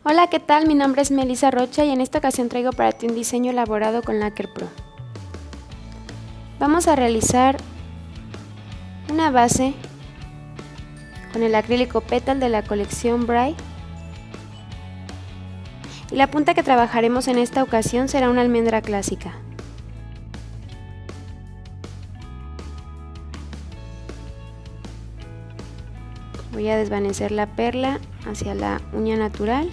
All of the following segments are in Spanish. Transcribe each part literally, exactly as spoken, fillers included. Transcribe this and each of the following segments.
Hola, ¿qué tal? Mi nombre es Melissa Rocha y en esta ocasión traigo para ti un diseño elaborado con Lacquer Pro. Vamos a realizar una base con el acrílico Petal de la colección Bright. Y la punta que trabajaremos en esta ocasión será una almendra clásica. Voy a desvanecer la perla hacia la uña natural.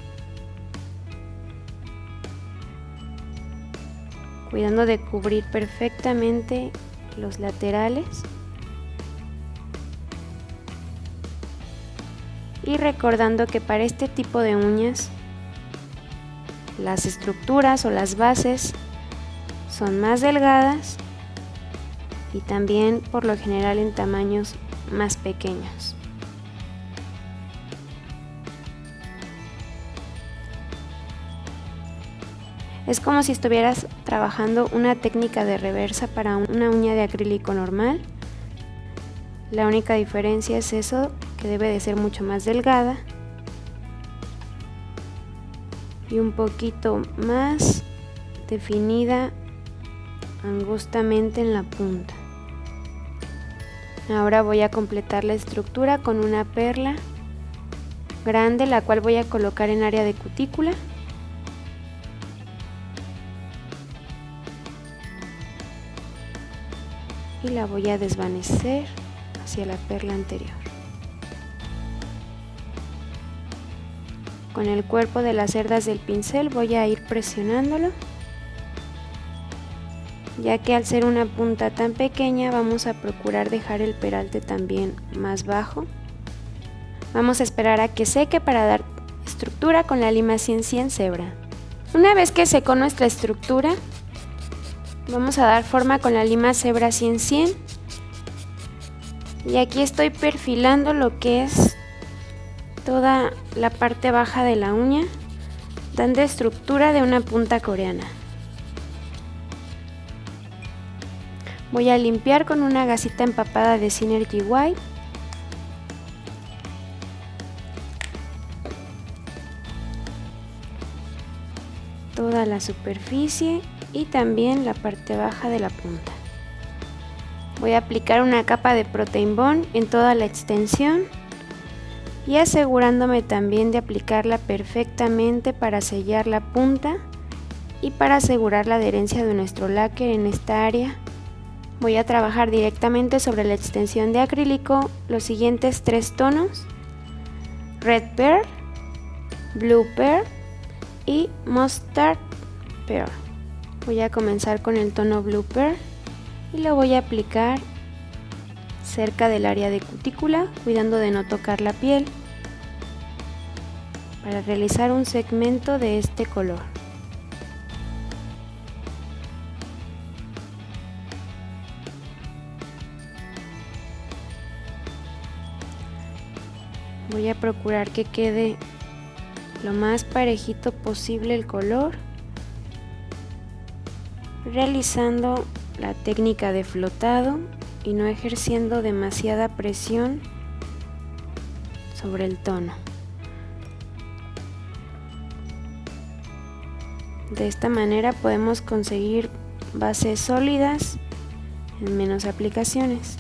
Cuidando de cubrir perfectamente los laterales. Y recordando que para este tipo de uñas, las estructuras o las bases son más delgadas y también por lo general en tamaños más pequeños. Es como si estuvieras trabajando una técnica de reversa para una uña de acrílico normal. La única diferencia es eso, que debe de ser mucho más delgada y un poquito más definida angostamente en la punta. Ahora voy a completar la estructura con una perla grande, la cual voy a colocar en área de cutícula. Y la voy a desvanecer hacia la perla anterior. Con el cuerpo de las cerdas del pincel voy a ir presionándolo, ya que al ser una punta tan pequeña vamos a procurar dejar el peralte también más bajo. Vamos a esperar a que seque para dar estructura con la lima cien cien Zebra. Una vez que secó nuestra estructura, vamos a dar forma con la lima Zebra cien cien y aquí estoy perfilando lo que es toda la parte baja de la uña, dando estructura de una punta coreana. Voy a limpiar con una gasita empapada de Synergy White. Toda la superficie y también la parte baja de la punta. Voy a aplicar una capa de Protein Bond en toda la extensión y asegurándome también de aplicarla perfectamente para sellar la punta y para asegurar la adherencia de nuestro lacquer en esta área. Voy a trabajar directamente sobre la extensión de acrílico los siguientes tres tonos: Red Pearl, Blue Pearl y Mustard Pearl. Voy a comenzar con el tono Blue Pearl y lo voy a aplicar cerca del área de cutícula, cuidando de no tocar la piel, para realizar un segmento de este color. Voy a procurar que quede lo más parejito posible el color, realizando la técnica de flotado y no ejerciendo demasiada presión sobre el tono. De esta manera podemos conseguir bases sólidas en menos aplicaciones.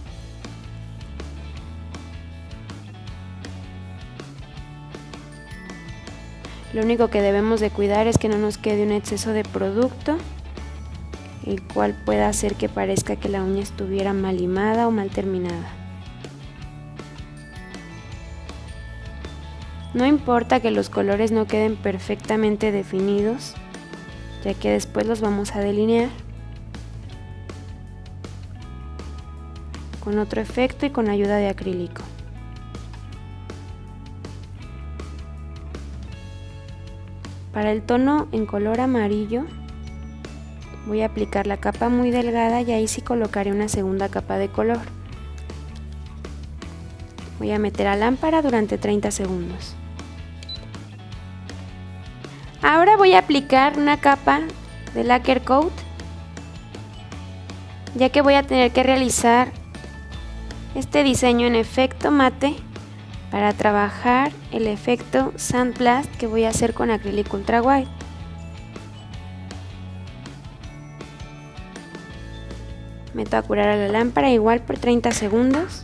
Lo único que debemos de cuidar es que no nos quede un exceso de producto, el cual pueda hacer que parezca que la uña estuviera mal limada o mal terminada. No importa que los colores no queden perfectamente definidos, ya que después los vamos a delinear con otro efecto y con ayuda de acrílico. Para el tono en color amarillo voy a aplicar la capa muy delgada y ahí sí colocaré una segunda capa de color. Voy a meter a lámpara durante treinta segundos. Ahora voy a aplicar una capa de Lacquer Coat, ya que voy a tener que realizar este diseño en efecto mate para trabajar el efecto Sandblast que voy a hacer con acrílico ultra wide. Meto a curar a la lámpara igual por treinta segundos.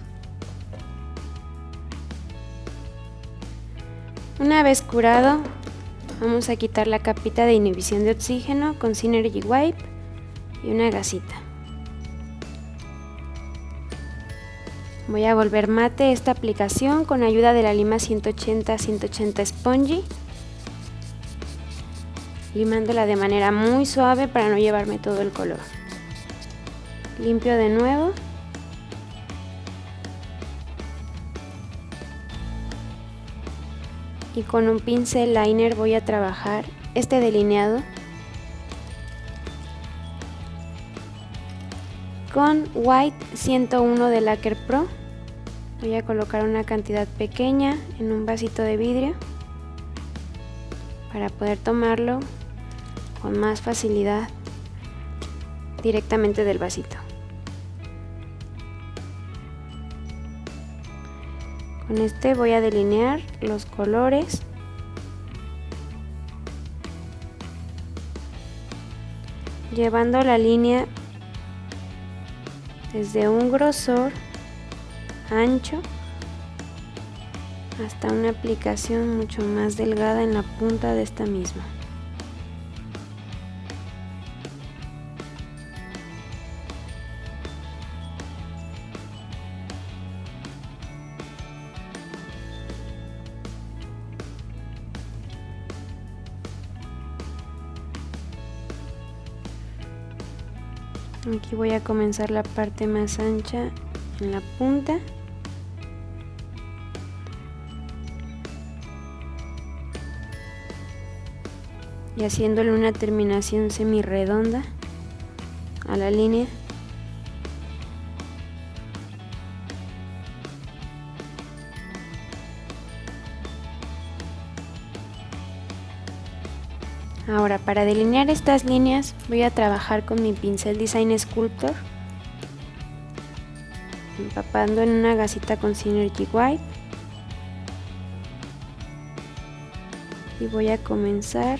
Una vez curado, vamos a quitar la capita de inhibición de oxígeno con Synergy Wipe y una gasita. Voy a volver mate esta aplicación con ayuda de la lima ciento ochenta ciento ochenta Spongy, limándola de manera muy suave para no llevarme todo el color. Limpio de nuevo. Y con un pincel liner voy a trabajar este delineado con White ciento uno de Lacquer Pro. Voy a colocar una cantidad pequeña en un vasito de vidrio para poder tomarlo con más facilidad directamente del vasito. Con este voy a delinear los colores llevando la línea desde un grosor ancho hasta una aplicación mucho más delgada en la punta de esta misma. Aquí voy a comenzar la parte más ancha en la punta. Y haciéndole una terminación semi redonda a la línea. Ahora, para delinear estas líneas voy a trabajar con mi pincel Design Sculptor, empapando en una gasita con Synergy Wipe, y voy a comenzar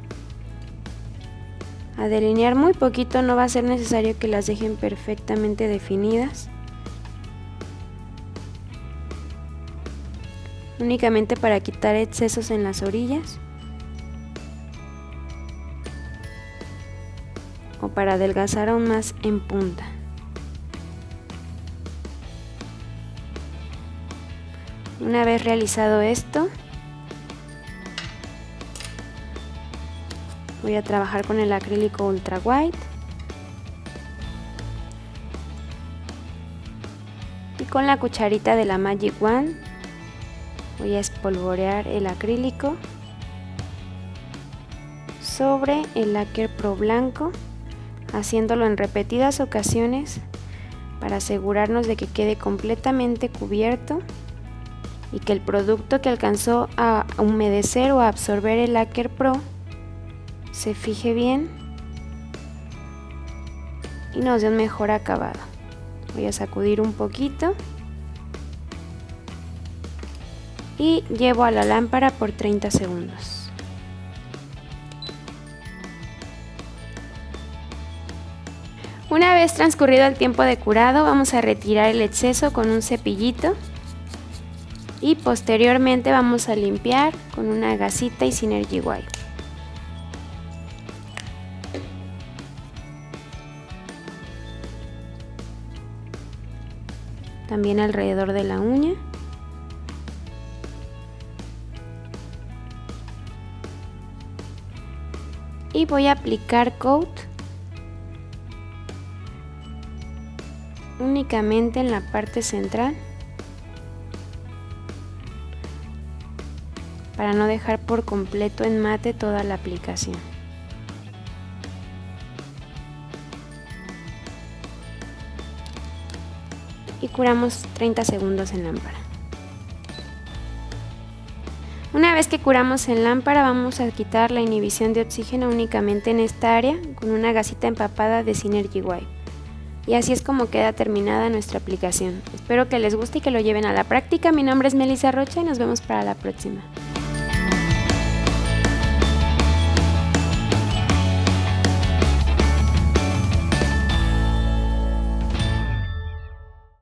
a delinear muy poquito. No va a ser necesario que las dejen perfectamente definidas, únicamente para quitar excesos en las orillas o para adelgazar aún más en punta. Una vez realizado esto, voy a trabajar con el acrílico ultra wide y con la cucharita de la Magic Wand voy a espolvorear el acrílico sobre el Lacquer Pro blanco, haciéndolo en repetidas ocasiones para asegurarnos de que quede completamente cubierto y que el producto que alcanzó a humedecer o a absorber el Lacquer Pro se fije bien y nos dé un mejor acabado. Voy a sacudir un poquito y llevo a la lámpara por treinta segundos. Una vez transcurrido el tiempo de curado, vamos a retirar el exceso con un cepillito y posteriormente vamos a limpiar con una gasita y Synergy Wipe. También alrededor de la uña. Y voy a aplicar coat únicamente en la parte central para no dejar por completo en mate toda la aplicación. Y curamos treinta segundos en lámpara. Una vez que curamos en lámpara, vamos a quitar la inhibición de oxígeno únicamente en esta área con una gasita empapada de Synergy Wipe. Y así es como queda terminada nuestra aplicación. Espero que les guste y que lo lleven a la práctica. Mi nombre es Melissa Rocha y nos vemos para la próxima.